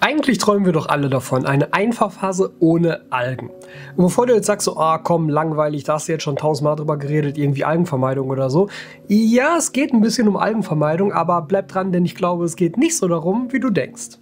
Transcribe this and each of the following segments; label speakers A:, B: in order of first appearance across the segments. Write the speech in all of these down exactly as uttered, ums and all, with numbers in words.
A: Eigentlich träumen wir doch alle davon, eine Einfahrphase ohne Algen. Und bevor du jetzt sagst, so, ah komm, langweilig, da hast du jetzt schon tausendmal drüber geredet, irgendwie Algenvermeidung oder so. Ja, es geht ein bisschen um Algenvermeidung, aber bleib dran, denn ich glaube, es geht nicht so darum, wie du denkst.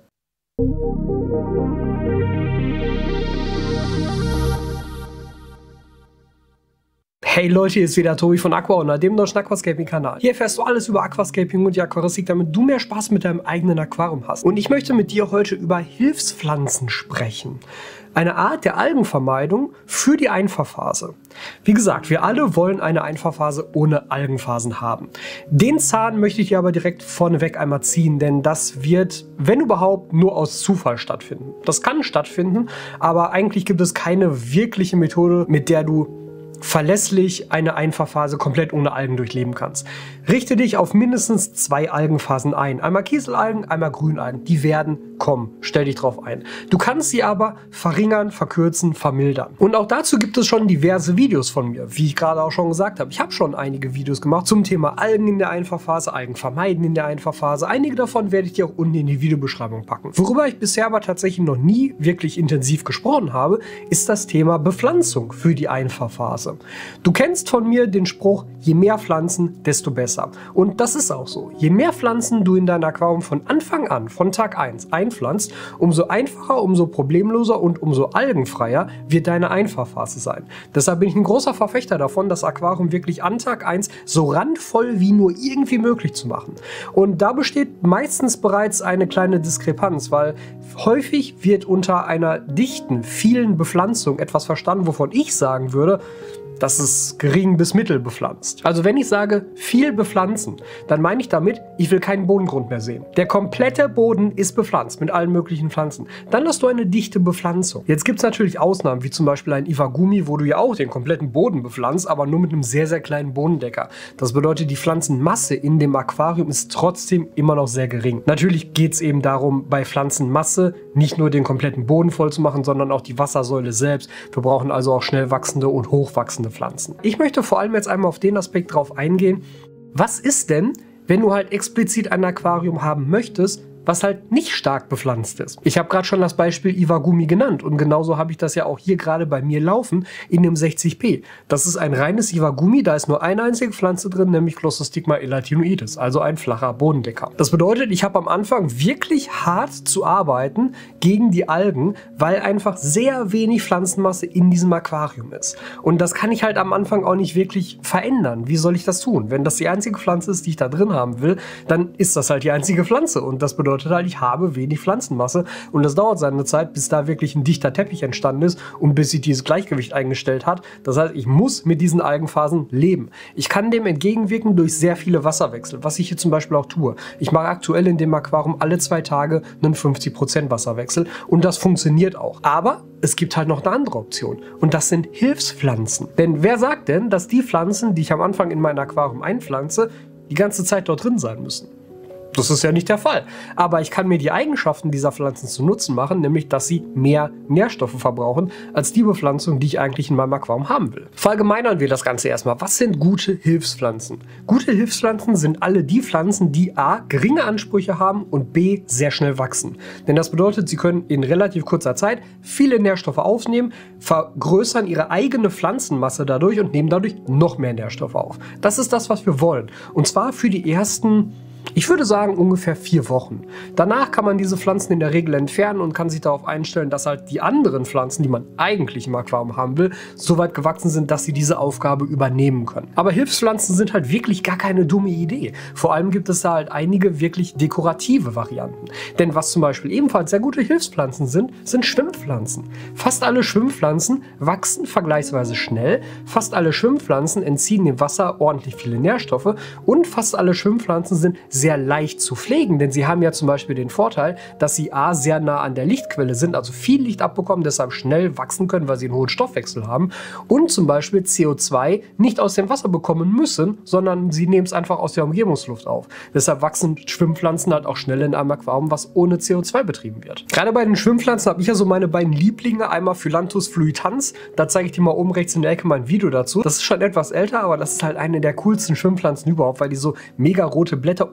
A: Hey Leute, hier ist wieder Tobi von AquaOwner, dem deutschen Aquascaping-Kanal. Hier erfährst du alles über Aquascaping und die Aquaristik, damit du mehr Spaß mit deinem eigenen Aquarium hast. Und ich möchte mit dir heute über Hilfspflanzen sprechen. Eine Art der Algenvermeidung für die Einfahrphase. Wie gesagt, wir alle wollen eine Einfahrphase ohne Algenphasen haben. Den Zahn möchte ich dir aber direkt vorneweg einmal ziehen, denn das wird, wenn überhaupt, nur aus Zufall stattfinden. Das kann stattfinden, aber eigentlich gibt es keine wirkliche Methode, mit der du verlässlich eine Einfahrphase komplett ohne Algen durchleben kannst. Richte dich auf mindestens zwei Algenphasen ein. Einmal Kieselalgen, einmal Grünalgen. Die werden kommen. Stell dich drauf ein. Du kannst sie aber verringern, verkürzen, vermildern. Und auch dazu gibt es schon diverse Videos von mir. Wie ich gerade auch schon gesagt habe. Ich habe schon einige Videos gemacht zum Thema Algen in der Einfahrphase, Algen vermeiden in der Einfahrphase. Einige davon werde ich dir auch unten in die Videobeschreibung packen. Worüber ich bisher aber tatsächlich noch nie wirklich intensiv gesprochen habe, ist das Thema Bepflanzung für die Einfahrphase. Du kennst von mir den Spruch, je mehr Pflanzen, desto besser. Und das ist auch so. Je mehr Pflanzen du in dein Aquarium von Anfang an, von Tag eins einpflanzt, umso einfacher, umso problemloser und umso algenfreier wird deine Einfahrphase sein. Deshalb bin ich ein großer Verfechter davon, das Aquarium wirklich an Tag eins so randvoll wie nur irgendwie möglich zu machen. Und da besteht meistens bereits eine kleine Diskrepanz, weil häufig wird unter einer dichten, vielen Bepflanzung etwas verstanden, wovon ich sagen würde, das ist gering bis mittel bepflanzt. Also wenn ich sage, viel bepflanzen, dann meine ich damit, ich will keinen Bodengrund mehr sehen. Der komplette Boden ist bepflanzt mit allen möglichen Pflanzen. Dann hast du eine dichte Bepflanzung. Jetzt gibt es natürlich Ausnahmen, wie zum Beispiel ein Iwagumi, wo du ja auch den kompletten Boden bepflanzt, aber nur mit einem sehr, sehr kleinen Bodendecker. Das bedeutet, die Pflanzenmasse in dem Aquarium ist trotzdem immer noch sehr gering. Natürlich geht es eben darum, bei Pflanzenmasse nicht nur den kompletten Boden voll zu machen, sondern auch die Wassersäule selbst. Wir brauchen also auch schnell wachsende und hochwachsende Pflanzen. Ich möchte vor allem jetzt einmal auf den Aspekt drauf eingehen, was ist denn, wenn du halt explizit ein Aquarium haben möchtest, was halt nicht stark bepflanzt ist. Ich habe gerade schon das Beispiel Iwagumi genannt und genauso habe ich das ja auch hier gerade bei mir laufen in dem sechzig P. Das ist ein reines Iwagumi, da ist nur eine einzige Pflanze drin, nämlich Glossostigma elatinoides, also ein flacher Bodendecker. Das bedeutet, ich habe am Anfang wirklich hart zu arbeiten gegen die Algen, weil einfach sehr wenig Pflanzenmasse in diesem Aquarium ist. Und das kann ich halt am Anfang auch nicht wirklich verändern. Wie soll ich das tun? Wenn das die einzige Pflanze ist, die ich da drin haben will, dann ist das halt die einzige Pflanze und das bedeutet, bedeutet halt, ich habe wenig Pflanzenmasse und das dauert seine Zeit, bis da wirklich ein dichter Teppich entstanden ist und bis sich dieses Gleichgewicht eingestellt hat. Das heißt, ich muss mit diesen Algenphasen leben. Ich kann dem entgegenwirken durch sehr viele Wasserwechsel, was ich hier zum Beispiel auch tue. Ich mache aktuell in dem Aquarium alle zwei Tage einen fünfzig Prozent Wasserwechsel und das funktioniert auch. Aber es gibt halt noch eine andere Option und das sind Hilfspflanzen. Denn wer sagt denn, dass die Pflanzen, die ich am Anfang in mein Aquarium einpflanze, die ganze Zeit dort drin sein müssen? Das ist ja nicht der Fall. Aber ich kann mir die Eigenschaften dieser Pflanzen zu Nutzen machen, nämlich, dass sie mehr Nährstoffe verbrauchen, als die Bepflanzung, die ich eigentlich in meinem Aquarium haben will. Verallgemeinern wir das Ganze erstmal. Was sind gute Hilfspflanzen? Gute Hilfspflanzen sind alle die Pflanzen, die a. geringe Ansprüche haben und b. sehr schnell wachsen. Denn das bedeutet, sie können in relativ kurzer Zeit viele Nährstoffe aufnehmen, vergrößern ihre eigene Pflanzenmasse dadurch und nehmen dadurch noch mehr Nährstoffe auf. Das ist das, was wir wollen. Und zwar für die ersten, ich würde sagen, ungefähr vier Wochen. Danach kann man diese Pflanzen in der Regel entfernen und kann sich darauf einstellen, dass halt die anderen Pflanzen, die man eigentlich im Aquarium haben will, so weit gewachsen sind, dass sie diese Aufgabe übernehmen können. Aber Hilfspflanzen sind halt wirklich gar keine dumme Idee. Vor allem gibt es da halt einige wirklich dekorative Varianten. Denn was zum Beispiel ebenfalls sehr gute Hilfspflanzen sind, sind Schwimmpflanzen. Fast alle Schwimmpflanzen wachsen vergleichsweise schnell, fast alle Schwimmpflanzen entziehen dem Wasser ordentlich viele Nährstoffe und fast alle Schwimmpflanzen sind sehr leicht zu pflegen, denn sie haben ja zum Beispiel den Vorteil, dass sie a. sehr nah an der Lichtquelle sind, also viel Licht abbekommen, deshalb schnell wachsen können, weil sie einen hohen Stoffwechsel haben und zum Beispiel C O zwei nicht aus dem Wasser bekommen müssen, sondern sie nehmen es einfach aus der Umgebungsluft auf. Deshalb wachsen Schwimmpflanzen halt auch schnell in einem Aquarium, was ohne C O zwei betrieben wird. Gerade bei den Schwimmpflanzen habe ich ja so meine beiden Lieblinge, einmal Phyllanthus fluitans, da zeige ich dir mal oben rechts in der Ecke mein Video dazu. Das ist schon etwas älter, aber das ist halt eine der coolsten Schwimmpflanzen überhaupt, weil die so mega rote Blätter und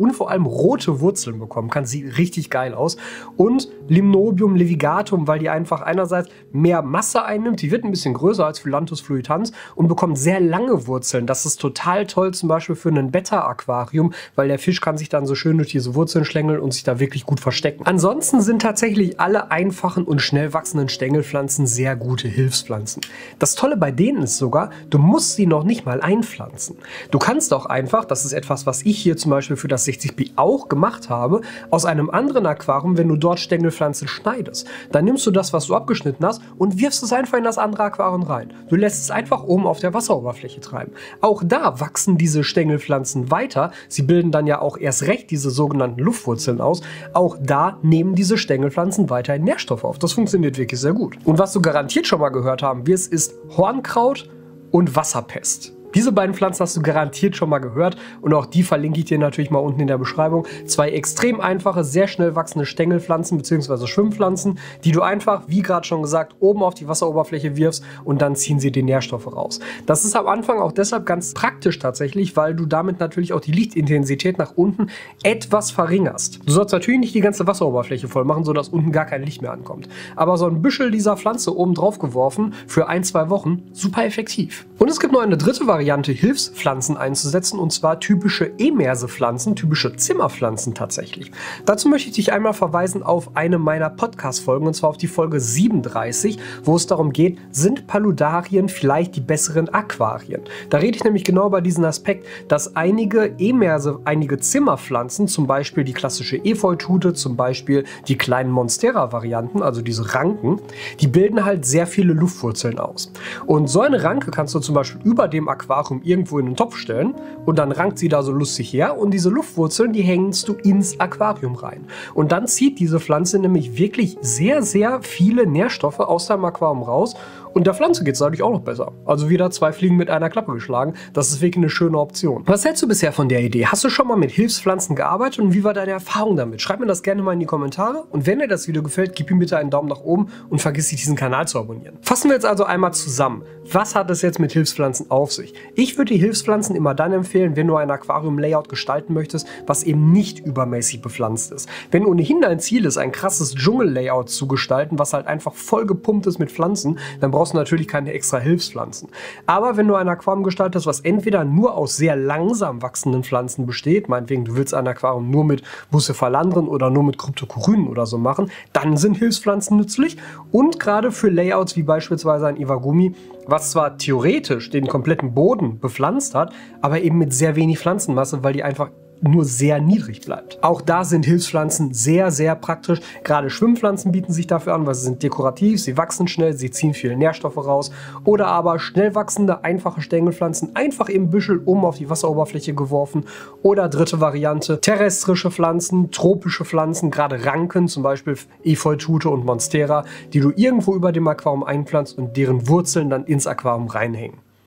A: und vor allem rote Wurzeln bekommen kann. Sieht richtig geil aus. Und Limnobium levigatum, weil die einfach einerseits mehr Masse einnimmt, die wird ein bisschen größer als Phyllanthus fluitans und bekommt sehr lange Wurzeln. Das ist total toll zum Beispiel für ein Betta-Aquarium, weil der Fisch kann sich dann so schön durch diese Wurzeln schlängeln und sich da wirklich gut verstecken. Ansonsten sind tatsächlich alle einfachen und schnell wachsenden Stängelpflanzen sehr gute Hilfspflanzen. Das Tolle bei denen ist sogar, du musst sie noch nicht mal einpflanzen. Du kannst auch einfach, das ist etwas, was ich hier zum Beispiel für das sechzig B auch gemacht habe, aus einem anderen Aquarium, wenn du dort Stängelpflanzen schneidest, dann nimmst du das, was du abgeschnitten hast und wirfst es einfach in das andere Aquarium rein. Du lässt es einfach oben auf der Wasseroberfläche treiben. Auch da wachsen diese Stängelpflanzen weiter. Sie bilden dann ja auch erst recht diese sogenannten Luftwurzeln aus. Auch da nehmen diese Stängelpflanzen weiterhin Nährstoffe auf. Das funktioniert wirklich sehr gut. Und was du garantiert schon mal gehört haben wirst, ist Hornkraut und Wasserpest. Diese beiden Pflanzen hast du garantiert schon mal gehört und auch die verlinke ich dir natürlich mal unten in der Beschreibung. Zwei extrem einfache, sehr schnell wachsende Stängelpflanzen bzw. Schwimmpflanzen, die du einfach, wie gerade schon gesagt, oben auf die Wasseroberfläche wirfst und dann ziehen sie die Nährstoffe raus. Das ist am Anfang auch deshalb ganz praktisch tatsächlich, weil du damit natürlich auch die Lichtintensität nach unten etwas verringerst. Du sollst natürlich nicht die ganze Wasseroberfläche voll machen, sodass unten gar kein Licht mehr ankommt. Aber so ein Büschel dieser Pflanze oben drauf geworfen für ein, zwei Wochen, super effektiv. Und es gibt noch eine dritte Variante. Variante, Hilfspflanzen einzusetzen, und zwar typische Emerse-Pflanzen, typische Zimmerpflanzen tatsächlich. Dazu möchte ich dich einmal verweisen auf eine meiner Podcast-Folgen, und zwar auf die Folge siebenunddreißig, wo es darum geht, sind Paludarien vielleicht die besseren Aquarien? Da rede ich nämlich genau über diesen Aspekt, dass einige Emerse, einige Zimmerpflanzen, zum Beispiel die klassische Efeutute, zum Beispiel die kleinen Monstera-Varianten, also diese Ranken, die bilden halt sehr viele Luftwurzeln aus. Und so eine Ranke kannst du zum Beispiel über dem Aquarium irgendwo in den Topf stellen und dann rankt sie da so lustig her und diese Luftwurzeln, die hängst du ins Aquarium rein. Und dann zieht diese Pflanze nämlich wirklich sehr, sehr viele Nährstoffe aus deinem Aquarium raus und der Pflanze geht es dadurch auch noch besser. Also wieder zwei Fliegen mit einer Klappe geschlagen. Das ist wirklich eine schöne Option. Was hältst du bisher von der Idee? Hast du schon mal mit Hilfspflanzen gearbeitet und wie war deine Erfahrung damit? Schreib mir das gerne mal in die Kommentare und wenn dir das Video gefällt, gib ihm bitte einen Daumen nach oben und vergiss nicht, diesen Kanal zu abonnieren. Fassen wir jetzt also einmal zusammen. Was hat es jetzt mit Hilfspflanzen auf sich? Ich würde die Hilfspflanzen immer dann empfehlen, wenn du ein Aquarium-Layout gestalten möchtest, was eben nicht übermäßig bepflanzt ist. Wenn ohnehin dein Ziel ist, ein krasses Dschungel-Layout zu gestalten, was halt einfach voll gepumpt ist mit Pflanzen, dann brauchst du natürlich keine extra Hilfspflanzen. Aber wenn du ein Aquarium gestaltest, was entweder nur aus sehr langsam wachsenden Pflanzen besteht, meinetwegen du willst ein Aquarium nur mit Bucephalandren oder nur mit Kryptocorynen oder so machen, dann sind Hilfspflanzen nützlich und gerade für Layouts wie beispielsweise ein Iwagumi, was zwar theoretisch den kompletten Boden bepflanzt hat, aber eben mit sehr wenig Pflanzenmasse, weil die einfach nur sehr niedrig bleibt. Auch da sind Hilfspflanzen sehr, sehr praktisch. Gerade Schwimmpflanzen bieten sich dafür an, weil sie sind dekorativ, sie wachsen schnell, sie ziehen viele Nährstoffe raus. Oder aber schnell wachsende, einfache Stängelpflanzen einfach im Büschel oben auf die Wasseroberfläche geworfen. Oder dritte Variante, terrestrische Pflanzen, tropische Pflanzen, gerade Ranken, zum Beispiel Efeutute und Monstera, die du irgendwo über dem Aquarium einpflanzt und deren Wurzeln dann ins Aquarium reinhängen.